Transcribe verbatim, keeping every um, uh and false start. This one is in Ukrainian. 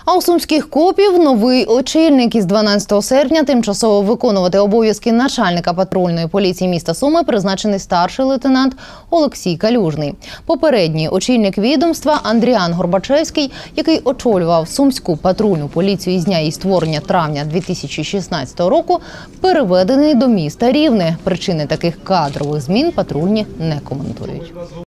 А у сумських копів новий очільник. Із дванадцятого серпня тимчасово виконувати обов'язки начальника патрульної поліції міста Суми призначений старший лейтенант Олексій Калюжний. Попередній очільник відомства Андріан Горбачевський, який очолював сумську патрульну поліцію із дня її створення травня дві тисячі шістнадцятого року, переведений до міста Рівне. Причини таких кадрових змін патрульні не коментують.